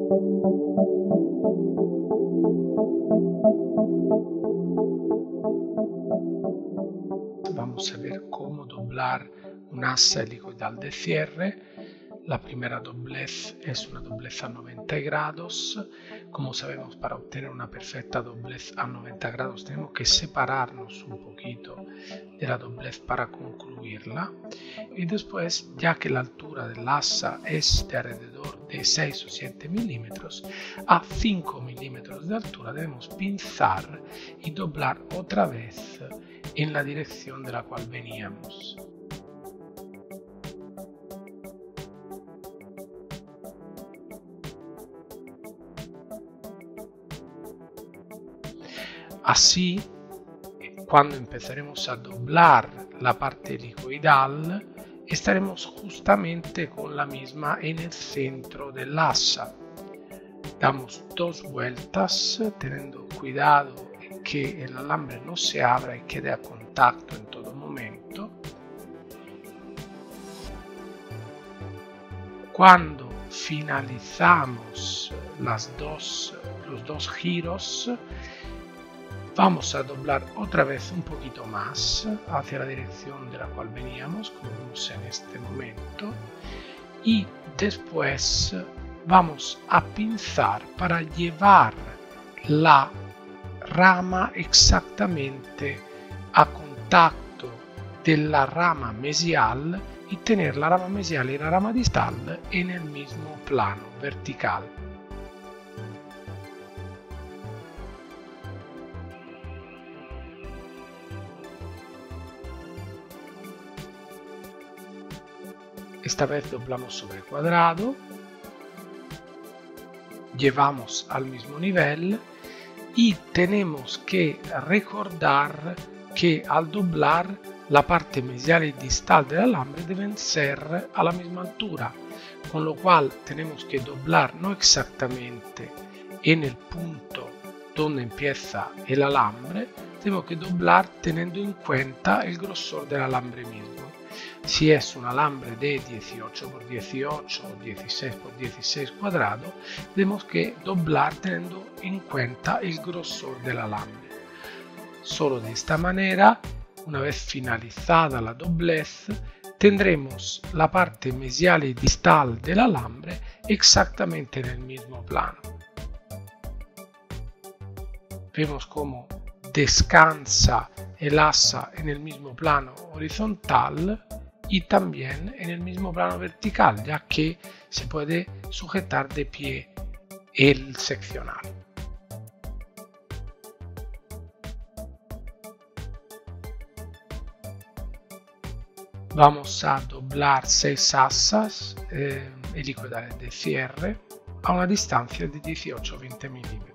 Vamos a ver cómo doblar un asa helicoidal de cierre. La primera doblez es una doblez a 90 grados. Como sabemos, para obtener una perfecta doblez a 90 grados tenemos que separarnos un poquito de la doblez para concluirla. Y después, ya que la altura del asa es de alrededor de 6 o 7 milímetros, a 5 milímetros de altura debemos pinzar y doblar otra vez en la dirección de la cual veníamos. Así, cuando empezaremos a doblar la parte helicoidal, estaremos justamente con la misma en el centro del asa. Damos 2 vueltas, teniendo cuidado en que el alambre no se abra y quede a contacto en todo momento. Cuando finalizamos los dos giros, vamos a doblar otra vez un poquito más hacia la dirección de la cual veníamos, como vemos en este momento, y después vamos a pinzar para llevar la rama exactamente a contacto de la rama mesial y tener la rama mesial y la rama distal en el mismo plano vertical. Esta vez doblamos sobre cuadrado, llevamos al mismo nivel y tenemos que recordar que al doblar la parte mesial y distal del alambre deben ser a la misma altura, con lo cual tenemos que doblar no exactamente en el punto donde empieza el alambre, tenemos que doblar teniendo en cuenta el grosor del alambre mismo. Si es un alambre de 18 por 18 o 16 por 16 cuadrado, tenemos que doblar teniendo en cuenta el grosor del alambre. Solo de esta manera, una vez finalizada la doblez, tendremos la parte mesial y distal del alambre exactamente en el mismo plano. Vemos cómo descansa el asa en el mismo plano horizontal y también en el mismo plano vertical, ya que se puede sujetar de pie el seccional. Vamos a doblar 6 asas helicoidales de cierre a una distancia de 18-20 milímetros.